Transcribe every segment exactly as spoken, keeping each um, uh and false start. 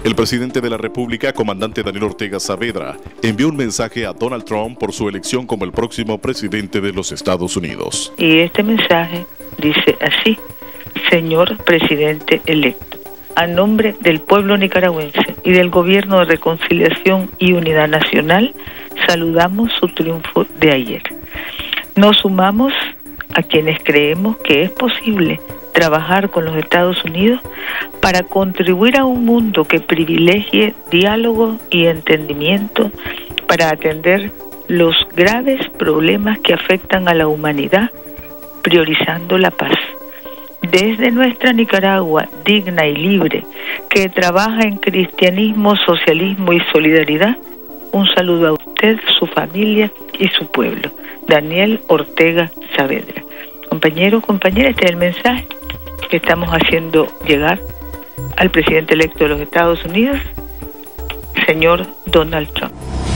El presidente de la República, comandante Daniel Ortega Saavedra, envió un mensaje a Donald Trump por su elección como el próximo presidente de los Estados Unidos. Y este mensaje dice así: señor presidente electo, a nombre del pueblo nicaragüense y del Gobierno de Reconciliación y Unidad Nacional, saludamos su triunfo de ayer. Nos sumamos a quienes creemos que es posible trabajar con los Estados Unidos para contribuir a un mundo que privilegie diálogo y entendimiento para atender los graves problemas que afectan a la humanidad, priorizando la paz. Desde nuestra Nicaragua digna y libre, que trabaja en cristianismo, socialismo y solidaridad, un saludo a usted, su familia y su pueblo. Daniel Ortega Saavedra. Compañeros, compañeras, este es el mensaje que estamos haciendo llegar al presidente electo de los Estados Unidos, señor Donald Trump.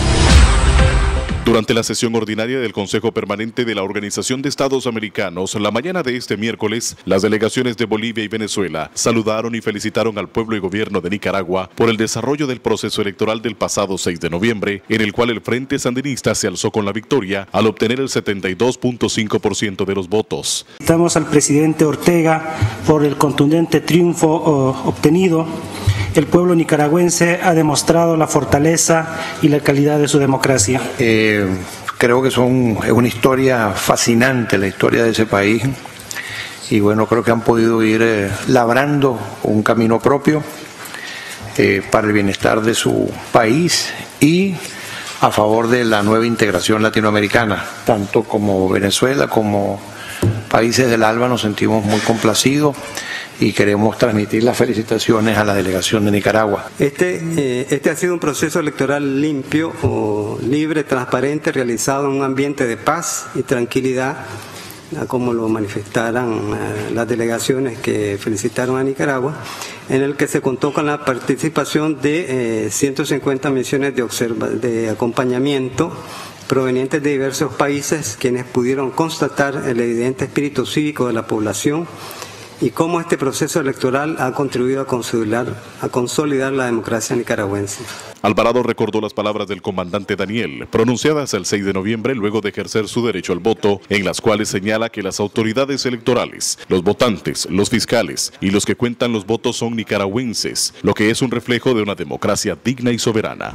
Durante la sesión ordinaria del Consejo Permanente de la Organización de Estados Americanos, la mañana de este miércoles, las delegaciones de Bolivia y Venezuela saludaron y felicitaron al pueblo y gobierno de Nicaragua por el desarrollo del proceso electoral del pasado seis de noviembre, en el cual el Frente Sandinista se alzó con la victoria al obtener el setenta y dos punto cinco por ciento de los votos. Felicitamos al presidente Ortega por el contundente triunfo oh, obtenido. El pueblo nicaragüense ha demostrado la fortaleza y la calidad de su democracia. Eh, creo que son, es una historia fascinante, la historia de ese país. Y bueno, creo que han podido ir eh, labrando un camino propio eh, para el bienestar de su país y a favor de la nueva integración latinoamericana. Tanto como Venezuela como países del ALBA nos sentimos muy complacidos y queremos transmitir las felicitaciones a la delegación de Nicaragua. Este, eh, este ha sido un proceso electoral limpio, o libre, transparente, realizado en un ambiente de paz y tranquilidad, como lo manifestaran eh, las delegaciones que felicitaron a Nicaragua, en el que se contó con la participación de eh, ciento cincuenta misiones de, observa de acompañamiento provenientes de diversos países, quienes pudieron constatar el evidente espíritu cívico de la población y cómo este proceso electoral ha contribuido a consolidar, a consolidar la democracia nicaragüense. Alvarado recordó las palabras del comandante Daniel, pronunciadas el seis de noviembre luego de ejercer su derecho al voto, en las cuales señala que las autoridades electorales, los votantes, los fiscales y los que cuentan los votos son nicaragüenses, lo que es un reflejo de una democracia digna y soberana.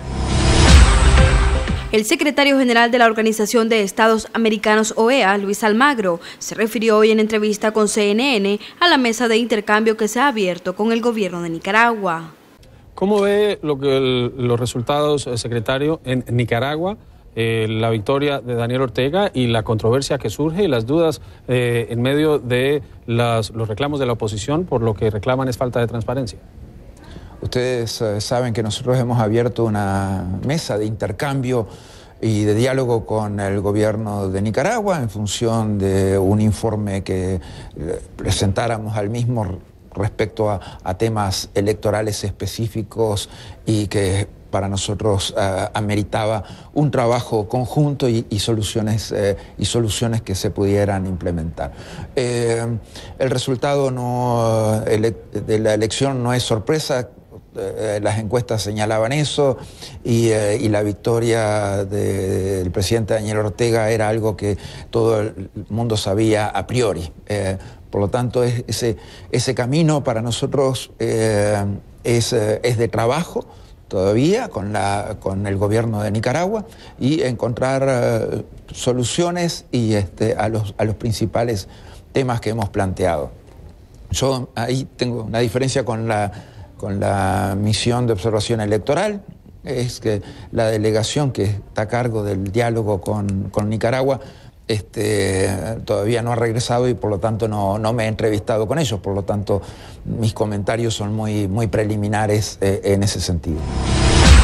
El secretario general de la Organización de Estados Americanos, O E A, Luis Almagro, se refirió hoy en entrevista con C N N a la mesa de intercambio que se ha abierto con el gobierno de Nicaragua. ¿Cómo ve lo que el, los resultados, secretario, en Nicaragua, eh, la victoria de Daniel Ortega y la controversia que surge y las dudas eh, en medio de las, los reclamos de la oposición por lo que reclaman es falta de transparencia? Ustedes eh, saben que nosotros hemos abierto una mesa de intercambio y de diálogo con el gobierno de Nicaragua en función de un informe que presentáramos al mismo respecto a, a temas electorales específicos y que para nosotros uh, ameritaba un trabajo conjunto y, y, soluciones, eh, y soluciones que se pudieran implementar. Eh, el resultado no, ele de la elección no es sorpresa. Eh, las encuestas señalaban eso y, eh, y la victoria de, del presidente Daniel Ortega era algo que todo el mundo sabía a priori. Eh, por lo tanto, es, ese, ese camino para nosotros eh, es, eh, es de trabajo todavía con, la, con el gobierno de Nicaragua y encontrar eh, soluciones y, este, a, los, a los principales temas que hemos planteado. Yo ahí tengo una diferencia con la con la misión de observación electoral, es que la delegación que está a cargo del diálogo con, con Nicaragua este, todavía no ha regresado y por lo tanto no, no me he entrevistado con ellos, por lo tanto mis comentarios son muy, muy preliminares eh, en ese sentido. El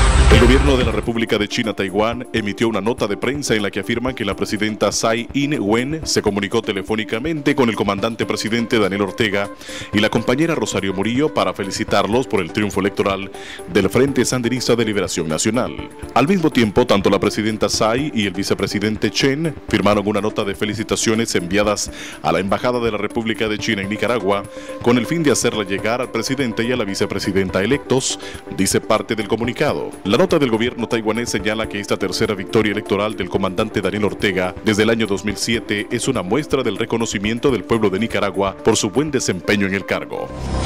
gobierno de la República de China Taiwán emitió una nota de prensa en la que afirman que la presidenta Tsai Ing-wen se comunicó telefónicamente con el comandante presidente Daniel Ortega y la compañera Rosario Murillo para felicitarlos por el triunfo electoral del Frente Sandinista de Liberación Nacional. Al mismo tiempo, tanto la presidenta Tsai y el vicepresidente Chen firmaron una nota de felicitaciones enviadas a la Embajada de la República de China en Nicaragua con el fin de hacerle llegar al presidente y a la vicepresidenta electos, dice parte del comunicado. La nota del gobierno taiwanés señala que esta tercera victoria electoral del comandante Daniel Ortega desde el año dos mil siete es una muestra del reconocimiento del pueblo de Nicaragua por su buen desempeño en el cargo.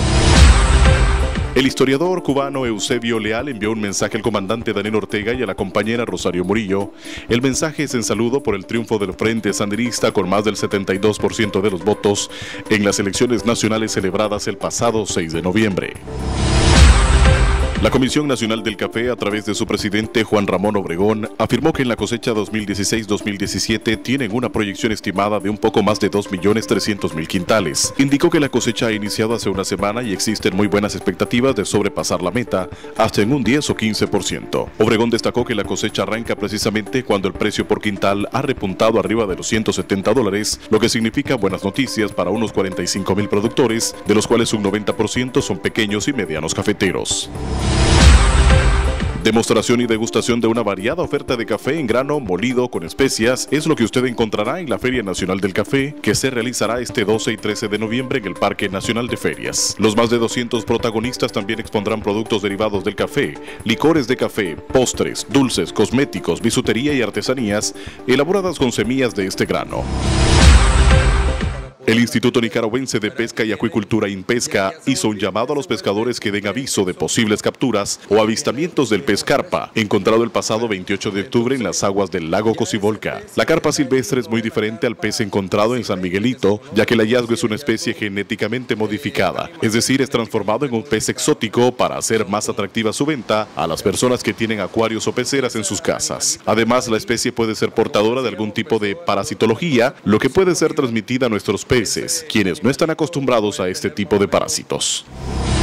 El historiador cubano Eusebio Leal envió un mensaje al comandante Daniel Ortega y a la compañera Rosario Murillo. El mensaje es en saludo por el triunfo del Frente Sandinista con más del setenta y dos por ciento de los votos en las elecciones nacionales celebradas el pasado seis de noviembre. La Comisión Nacional del Café, a través de su presidente Juan Ramón Obregón, afirmó que en la cosecha dos mil dieciséis dos mil diecisiete tienen una proyección estimada de un poco más de dos millones trescientos mil quintales. Indicó que la cosecha ha iniciado hace una semana y existen muy buenas expectativas de sobrepasar la meta, hasta en un diez o quince por ciento. Obregón destacó que la cosecha arranca precisamente cuando el precio por quintal ha repuntado arriba de los ciento setenta dólares, lo que significa buenas noticias para unos cuarenta y cinco mil productores, de los cuales un noventa por ciento son pequeños y medianos cafeteros. Demostración y degustación de una variada oferta de café en grano molido con especias es lo que usted encontrará en la Feria Nacional del Café, que se realizará este doce y trece de noviembre en el Parque Nacional de Ferias. Los más de doscientos protagonistas también expondrán productos derivados del café, licores de café, postres, dulces, cosméticos, bisutería y artesanías elaboradas con semillas de este grano. El Instituto Nicaragüense de Pesca y Acuicultura INPESCA hizo un llamado a los pescadores que den aviso de posibles capturas o avistamientos del pez carpa, encontrado el pasado veintiocho de octubre en las aguas del lago Cocibolca. La carpa silvestre es muy diferente al pez encontrado en San Miguelito, ya que el hallazgo es una especie genéticamente modificada, es decir, es transformado en un pez exótico para hacer más atractiva su venta a las personas que tienen acuarios o peceras en sus casas. Además, la especie puede ser portadora de algún tipo de parasitología, lo que puede ser transmitida a nuestros peces, quienes no están acostumbrados a este tipo de parásitos.